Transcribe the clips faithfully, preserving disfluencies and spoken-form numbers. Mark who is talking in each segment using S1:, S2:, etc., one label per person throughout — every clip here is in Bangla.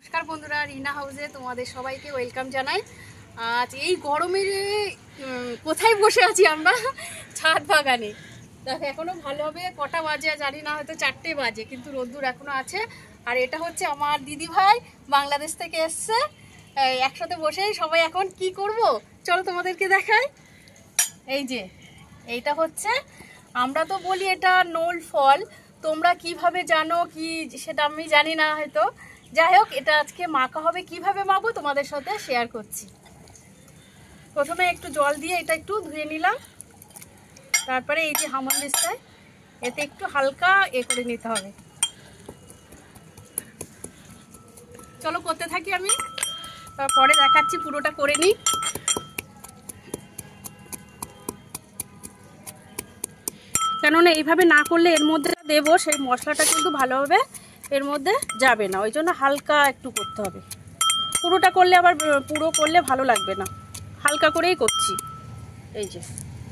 S1: নমস্কার বন্ধুরা, রিনা হাউসে তোমাদের সবাইকে ওয়েলকাম জানাই। আজ এই গরমে কোথায় বসে আছি আমরা? ছাদ বাগানে। দেখো এখনো ভালোভাবে কটা বাজে জানি না, হয়তো চারটে বাজে, কিন্তু রোদ্দুর এখনো আছে। আর এটা হচ্ছে আমার দিদি ভাই, বাংলাদেশ থেকে এসছে। একসাথে বসে সবাই এখন কি করব চলো তোমাদেরকে দেখাই। এই যে এইটা হচ্ছে, আমরা তো বলি এটা নোল ফল, তোমরা কিভাবে জানো কি সেটা আমি জানি না হয়তো। যাই হোক, এটা আজকে মাখা হবে, কিভাবে মাখবো তোমাদের সাথে শেয়ার করছি। প্রথমে একটু জল দিয়ে এটা একটু ধুয়ে নিলাম, তারপরে এই যে হামানদিস্তায় এতে একটু হালকা এ করে নিতে হবে। চলো করতে থাকি আমি, পরে দেখাচ্ছি, পুরোটা করে নিই। কেননা এইভাবে না করলে এর মধ্যে দেবো সেই মশলাটা কিন্তু ভালোভাবে এর মধ্যে যাবে না, ওই জন্য হালকা একটু করতে হবে। পুরোটা করলে আবার পুরো করলে ভালো লাগবে না, হালকা করেই করছি। এই যে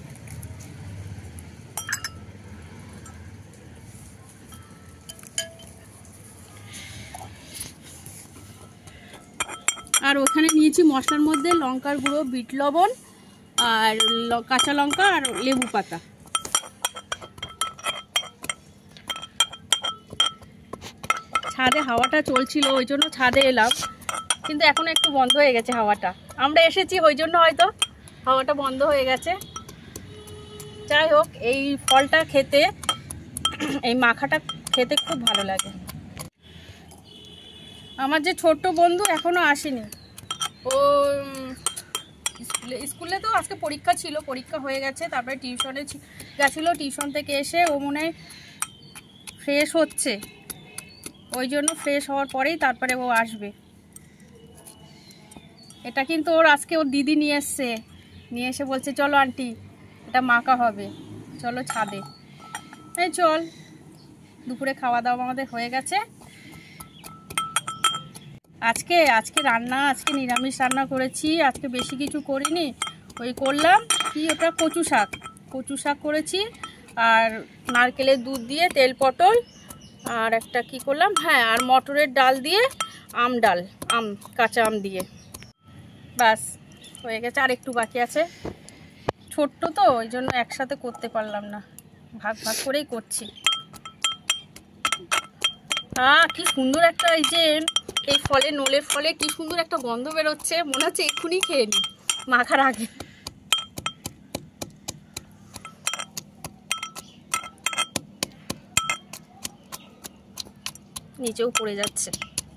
S1: আর ওখানে নিয়েছি মশলার মধ্যে লঙ্কার গুঁড়ো, বিট লবণ, আর কাঁচা লঙ্কা আর লেবু পাতা। ছাদে হাওয়াটা চলছিল ওই জন্য ছাদে এলাম, কিন্তু এখন একটু বন্ধ হয়ে গেছে হাওয়াটা। আমরা এসেছি ওই জন্য হয়তো হাওয়াটা বন্ধ হয়ে গেছে। যাই হোক, এই ফলটা খেতে, এই মাখাটা খেতে খুব ভালো লাগে। আমার যে ছোট্ট বন্ধু এখনো আসেনি, ও স্কুলে স্কুলে তো আজকে পরীক্ষা ছিল, পরীক্ষা হয়ে গেছে, তারপরে টিউশনে গেছিলো, টিউশন থেকে এসে ও মনে হয় ফ্রেশ হচ্ছে, ওই জন্য ফ্রেশ হওয়ার পরেই তারপরে ও আসবে। এটা কিন্তু ওর আজকে ওর দিদি নিয়ে এসছে, নিয়ে এসে বলছে চলো আন্টি এটা মাখা হবে, চলো ছাদে। এই চল, দুপুরে খাওয়া দাওয়া আমাদের হয়ে গেছে। আজকে আজকে রান্না আজকে নিরামিষ রান্না করেছি, আজকে বেশি কিছু করিনি। ওই করলাম কি, ওটা কচু শাক, কচু শাক করেছি, আর নারকেলের দুধ দিয়ে তেল পটল, আর একটা কি করলাম, হ্যাঁ, আর মটরের ডাল দিয়ে আম ডাল, আম কাঁচা আম দিয়ে, বাস হয়ে গেছে। আর একটু বাকি আছে, ছোট্ট তো ওই জন্য একসাথে করতে পারলাম না, ভাগ ভাগ করেই করছি। আহ কি সুন্দর একটা, এই যে এই ফলে, নোলের ফলে কি সুন্দর একটা গন্ধ বেরোচ্ছে, মনে হচ্ছে এক্ষুনি খেয়ে নি মাখার আগে। নিচেও পড়ে যাচ্ছে।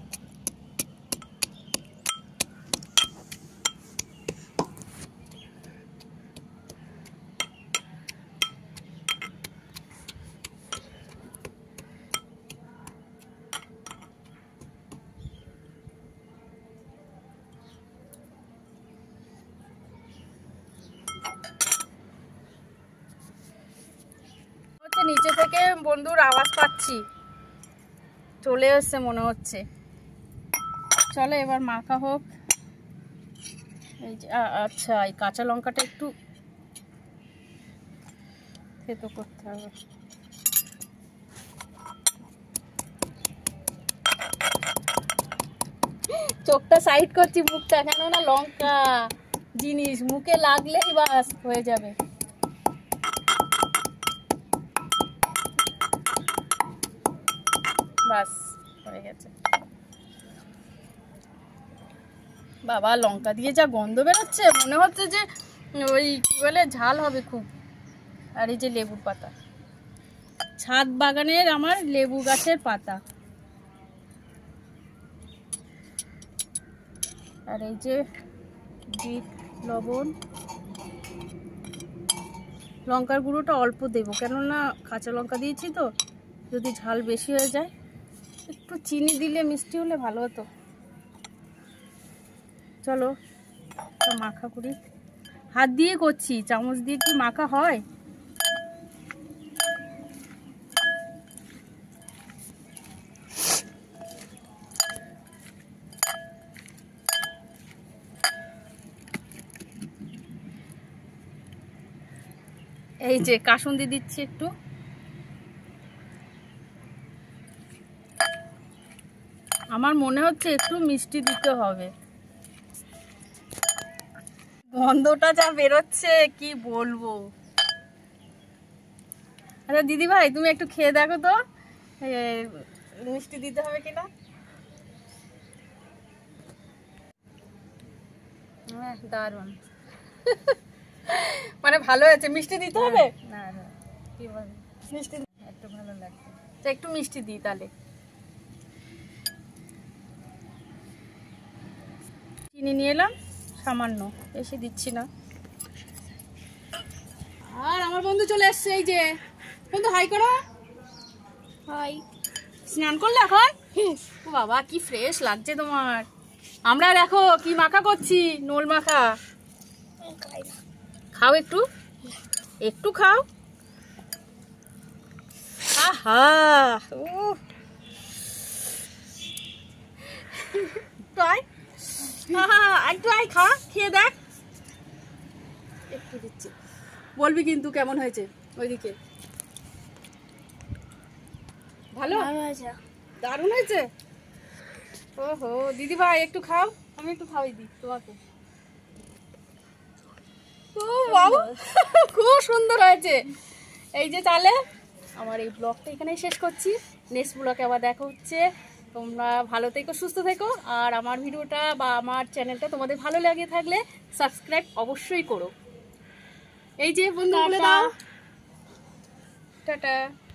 S1: নিচে থেকে বন্ধুর আওয়াজ পাচ্ছি, চলে এসছে মনে হচ্ছে। চলো এবার মাখা হোক। এই যে আচ্ছা, এই কাঁচা লঙ্কাটা একটু থেতো করতে হবে। চোখটা সাইড করছি, মুখটা, কেননা লঙ্কা জিনিস মুখে লাগলেই বাস হয়ে যাবে। বাস হয়ে গেছে। বাবা, লঙ্কা দিয়ে যা গন্ধ বেরোচ্ছে, মনে হচ্ছে যে ওই কি বলে ঝাল হবে খুব। আর এই যে লেবুর পাতা, ছাদ বাগানের আমার লেবু গাছের পাতা, আর এই যে বিট লবণ, লঙ্কার গুঁড়োটা অল্প দেবো, কেননা কাঁচা লঙ্কা দিয়েছি তো, যদি ঝাল বেশি হয়ে যায়। একটু চিনি দিলে মিষ্টি হলে ভালো হতো। চলো মাখা করি, হাত দিয়ে করছি, চামচ দিয়ে কি মাখা হয়? এই যে কাসুন্দি দিচ্ছি একটু, আমার মনে হচ্ছে একটু মিষ্টি দিতে হবে। গন্ধটা যা বেরোচ্ছে কি বলবো। আচ্ছা দিদি ভাই তুমি একটু খেয়ে দেখো তো মিষ্টি দিতে হবে কিনা। হ্যাঁ দারুণ। মানে ভালো হয়েছে। মিষ্টি দিতে হবে? না না কি বলবো, মিষ্টি একটু ভালো লাগছে। একটু মিষ্টি দিই তাহলে। চিনি নিয়ে এলাম সামান্য, বেশি দিচ্ছি না। আর আমার বন্ধু চলে এসছে, এই যে বন্ধু হাই করো। হাই। স্নান করলে এখন? ও বাবা কি ফ্রেশ লাগছে তোমার। আমরা দেখো কি মাখা করছি, নোল মাখা। খাও একটু, একটু খাও। আহা উহ আয়, একটু আয় খা, খেয়ে দেখ। একটু দিচ্ছি, বলবি কিন্তু কেমন হয়েছে। ওইদিকে ভালো হয়েছে, দারুণ হয়েছে। ওহো দিদি ভাই একটু খাও, আমি একটু খাওয়াই দিই তোমাকে। ও বাবা খুব সুন্দর হয়েছে। এই যে তাহলে আমার এই ব্লগটা এখানেই শেষ করছি। নেক্সট ব্লগে আবার দেখা হচ্ছে। তোমরা ভালো থেকো, সুস্থ থেকো। আর আমার ভিডিওটা বা আমার চ্যানেলটা তোমাদের ভালো লাগে থাকলে সাবস্ক্রাইব অবশ্যই করো। এই যে বন্ধু বলে দাও টাটা।